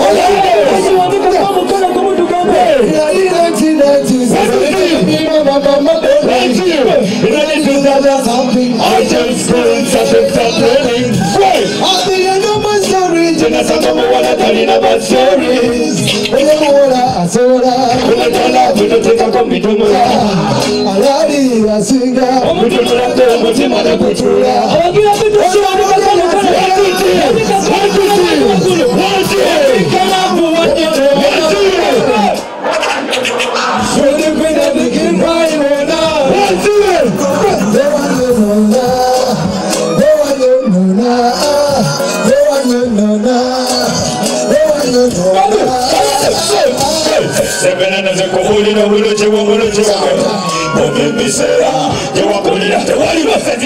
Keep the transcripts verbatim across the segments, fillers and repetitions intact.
I just couldn't stop it from learning. At the end of my story, Jenna Santoma wanna tell you about stories. When you wanna, I saw that. When I tell her, we don't take a come to me. Already, I sing that. I'm going to rap the whole team on the culture. I'm going to do so. I'm going to do Seven and a cohort in a village, one village. Don't be said, you walk on it after what you must say.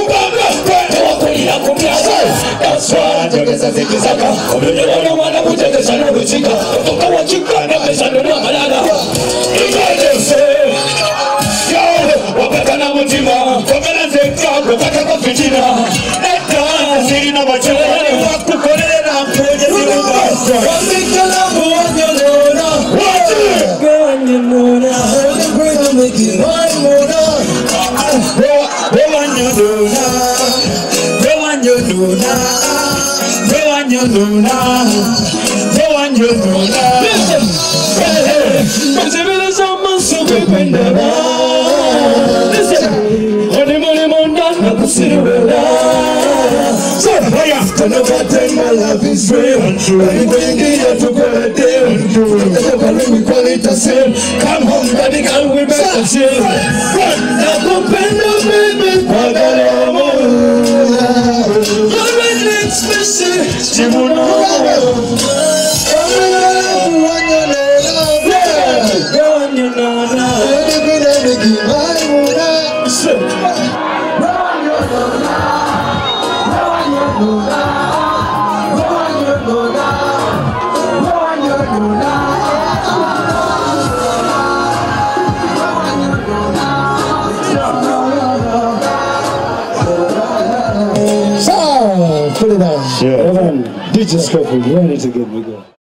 That's why I think it's a thing is a car. I don't want to put the son of a chica. I want you to have the son of a banana. You say, yo, what can I want you? What can I say? What can I fit in? That time, sitting on my chair, I walk to put it up. Come make the love one you know. What is going on? The brain will make it one more. The one you do now. The one you do now. The one you do now. The one you do now. Listen, listen, I know what time my love is real. I'm going here to go a day. We call it a sale. Come home, baby girl, we make a sale. Now go bend up, baby, Pagalamo. You're an expression, she will know. Put it on. Sure. D J Scofield, ready to get me going.